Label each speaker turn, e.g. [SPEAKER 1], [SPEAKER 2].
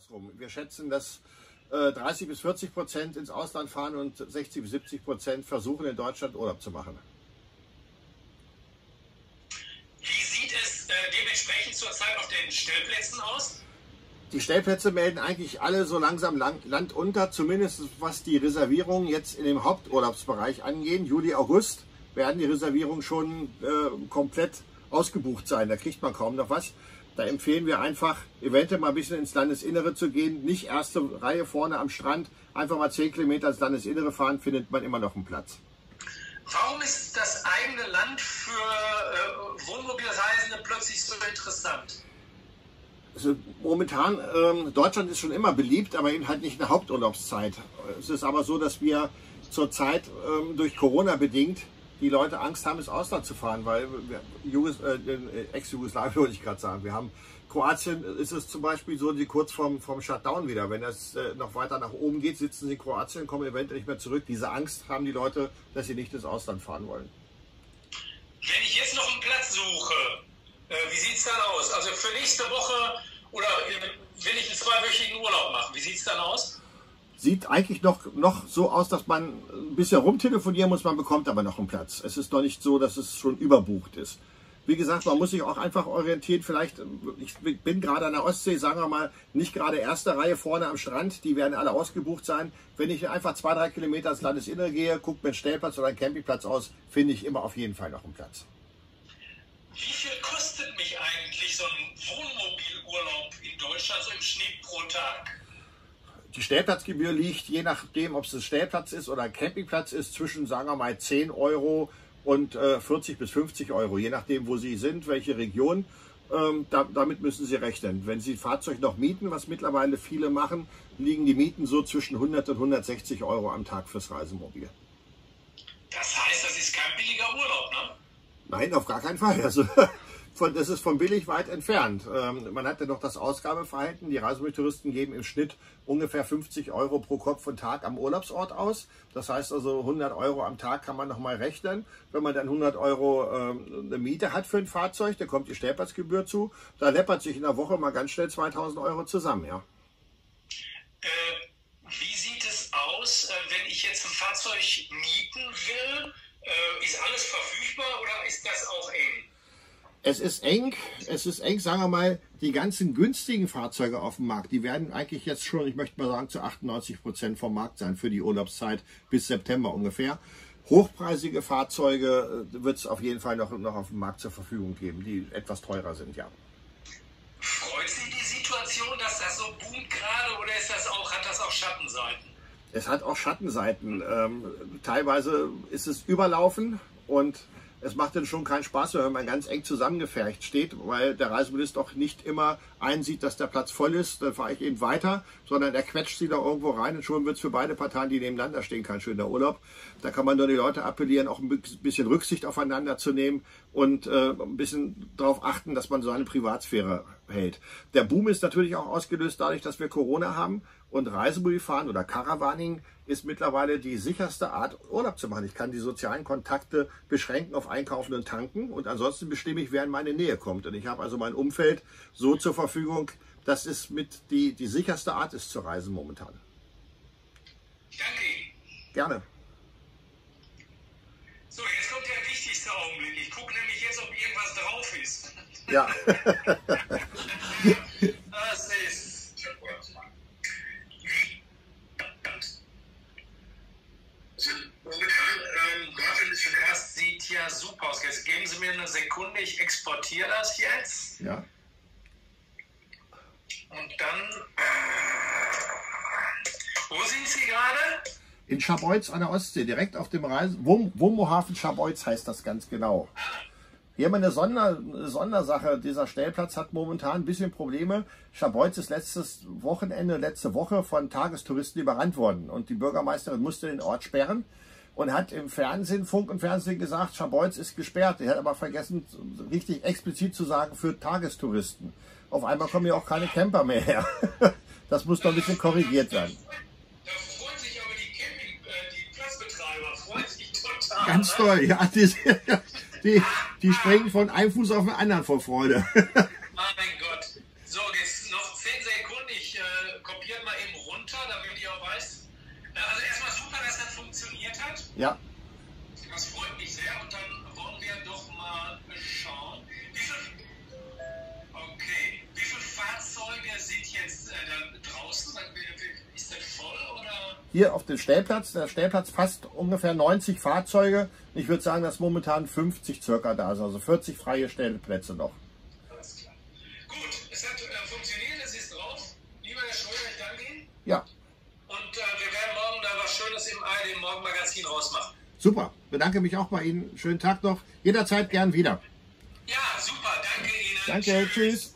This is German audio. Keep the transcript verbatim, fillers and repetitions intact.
[SPEAKER 1] andersrum. Wir schätzen, dass äh, dreißig bis vierzig Prozent ins Ausland fahren und sechzig bis siebzig Prozent versuchen, in Deutschland Urlaub zu machen.
[SPEAKER 2] Wie sieht es äh, dementsprechend zurzeit auf den Stellplätzen aus?
[SPEAKER 1] Die Stellplätze melden eigentlich alle so langsam Land unter, zumindest was die Reservierungen jetzt in dem Haupturlaubsbereich angehen. Juli, August werden die Reservierungen schon äh, komplett ausgebucht sein. Da kriegt man kaum noch was. Da empfehlen wir einfach, eventuell mal ein bisschen ins Landesinnere zu gehen. Nicht erste Reihe vorne am Strand, einfach mal zehn Kilometer ins Landesinnere fahren, findet man immer noch einen Platz.
[SPEAKER 2] Warum ist das eigene Land für äh, Wohnmobilreisende plötzlich so interessant?
[SPEAKER 1] Also momentan, ähm, Deutschland ist schon immer beliebt, aber eben halt nicht in der Haupturlaubszeit. Es ist aber so, dass wir zurzeit ähm, durch Corona bedingt die Leute Angst haben, ins Ausland zu fahren, weil Jugos, äh, Ex-Jugoslawien wollte ich gerade sagen. Wir haben Kroatien, ist es zum Beispiel so, die kurz vorm, vorm Shutdown wieder. Wenn das äh, noch weiter nach oben geht, sitzen sie in Kroatien und kommen eventuell nicht mehr zurück. Diese Angst haben die Leute, dass sie nicht ins Ausland fahren wollen.
[SPEAKER 2] Wenn ich jetzt noch einen Platz suche, äh, wie sieht es dann aus? Also für nächste Woche oder äh, will ich einen zweiwöchigen Urlaub machen, wie sieht es dann aus?
[SPEAKER 1] Sieht eigentlich noch, noch so aus, dass man ein bisschen rumtelefonieren muss, man bekommt aber noch einen Platz. Es ist noch nicht so, dass es schon überbucht ist. Wie gesagt, man muss sich auch einfach orientieren. Vielleicht, ich bin gerade an der Ostsee, sagen wir mal, nicht gerade erste Reihe vorne am Strand, die werden alle ausgebucht sein. Wenn ich einfach zwei, drei Kilometer ins Landesinnere gehe, gucke mir einen Stellplatz oder einen Campingplatz aus, finde ich immer auf jeden Fall noch einen Platz.
[SPEAKER 2] Wie viel kostet mich eigentlich so ein Wohnmobilurlaub in Deutschland so im Schnitt pro Tag?
[SPEAKER 1] Die Stellplatzgebühr liegt, je nachdem, ob es ein Stellplatz ist oder ein Campingplatz ist, zwischen, sagen wir mal, zehn Euro und äh, vierzig bis fünfzig Euro, je nachdem, wo Sie sind, welche Region. Ähm, da, damit müssen Sie rechnen. Wenn Sie ein Fahrzeug noch mieten, was mittlerweile viele machen, liegen die Mieten so zwischen hundert und hundertsechzig Euro am Tag fürs Reisemobil.
[SPEAKER 2] Das heißt, das ist kein billiger Urlaub, ne?
[SPEAKER 1] Nein, auf gar keinen Fall. Also, von, das ist von billig weit entfernt. Ähm, man hat ja noch das Ausgabeverhalten. Die Reisemobiltouristen geben im Schnitt ungefähr fünfzig Euro pro Kopf und Tag am Urlaubsort aus. Das heißt also hundert Euro am Tag kann man noch mal rechnen. Wenn man dann hundert Euro ähm, eine Miete hat für ein Fahrzeug, da kommt die Stellplatzgebühr zu. Da läppert sich in der Woche mal ganz schnell zweitausend Euro zusammen. Ja.
[SPEAKER 2] Äh, wie sieht es aus, äh, wenn ich jetzt ein Fahrzeug mieten will? Äh, ist alles verfügbar oder ist das auch eng?
[SPEAKER 1] Es ist eng, es ist eng, sagen wir mal, die ganzen günstigen Fahrzeuge auf dem Markt, die werden eigentlich jetzt schon, ich möchte mal sagen, zu achtundneunzig Prozent vom Markt sein für die Urlaubszeit bis September ungefähr. Hochpreisige Fahrzeuge wird es auf jeden Fall noch, noch auf dem Markt zur Verfügung geben, die etwas teurer sind, ja.
[SPEAKER 2] Freut Sie die Situation, dass das so boomt gerade oder ist das auch, hat das auch Schattenseiten?
[SPEAKER 1] Es hat auch Schattenseiten. Ähm, teilweise ist es überlaufen und es macht dann schon keinen Spaß, wenn man ganz eng zusammengefercht steht, weil der Reisemobilist auch nicht immer einsieht, dass der Platz voll ist, dann fahre ich eben weiter, sondern er quetscht sie da irgendwo rein und schon wird es für beide Parteien, die nebeneinander stehen, kein schöner Urlaub. Da kann man nur die Leute appellieren, auch ein bisschen Rücksicht aufeinander zu nehmen und äh, ein bisschen darauf achten, dass man seine Privatsphäre hält. Der Boom ist natürlich auch ausgelöst dadurch, dass wir Corona haben und Reisemobilfahren oder Caravaning ist mittlerweile die sicherste Art, Urlaub zu machen. Ich kann die sozialen Kontakte beschränken auf Einkaufen und Tanken und ansonsten bestimme ich, wer in meine Nähe kommt. Und ich habe also mein Umfeld so zur Verfügung, dass es mit die, die sicherste Art ist zu reisen momentan.
[SPEAKER 2] Danke Ihnen.
[SPEAKER 1] Gerne.
[SPEAKER 2] So, jetzt kommt der wichtigste Augenblick. Ich gucke nämlich jetzt, ob irgendwas drauf ist.
[SPEAKER 1] Ja.
[SPEAKER 2] Das ist... Momentan, ähm, Deutschland ist schon erst, sieht ja super aus. Jetzt geben Sie mir eine Sekunde, ich exportiere das jetzt.
[SPEAKER 1] Ja.
[SPEAKER 2] Und dann, wo sind Sie gerade?
[SPEAKER 1] In Scharbeutz an der Ostsee, direkt auf dem Reise. Wom Womohafen Scharbeutz heißt das ganz genau. Hier haben wir eine, Sonder eine Sondersache. Dieser Stellplatz hat momentan ein bisschen Probleme. Scharbeutz ist letztes Wochenende, letzte Woche von Tagestouristen überrannt worden. Und die Bürgermeisterin musste den Ort sperren und hat im Fernsehen, Funk und Fernsehen gesagt, Scharbeutz ist gesperrt. Er hat aber vergessen, richtig explizit zu sagen, für Tagestouristen. Auf einmal kommen ja auch keine Camper mehr her. Das muss doch ein bisschen korrigiert sein.
[SPEAKER 2] Da freuen sich aber die Camping, äh, die Platzbetreiber, freuen sich total.
[SPEAKER 1] Ganz toll, ja. Die, die, die springen von einem Fuß auf den anderen vor Freude.
[SPEAKER 2] Mein Gott. So, jetzt noch zehn Sekunden. Ich äh,
[SPEAKER 1] Ja.
[SPEAKER 2] Das freut mich sehr und dann wollen wir doch mal schauen. Wie viel, okay, wie viele Fahrzeuge sind jetzt äh, da draußen? Ist das voll oder?
[SPEAKER 1] Hier auf dem Stellplatz, der Stellplatz fasst ungefähr neunzig Fahrzeuge. Ich würde sagen, dass momentan fünfzig circa da sind, also vierzig freie Stellplätze noch.
[SPEAKER 2] Alles klar. Gut, es hat äh, funktioniert, es ist drauf. Lieber Herr Schröder, ich danke Ihnen.
[SPEAKER 1] Ja.
[SPEAKER 2] Und äh, wir werden morgen da was Schönes im A R D Morgenmagazin rausmachen.
[SPEAKER 1] Super, bedanke mich auch bei Ihnen. Schönen Tag noch. Jederzeit gern wieder.
[SPEAKER 2] Ja, super, danke Ihnen.
[SPEAKER 1] Danke, tschüss.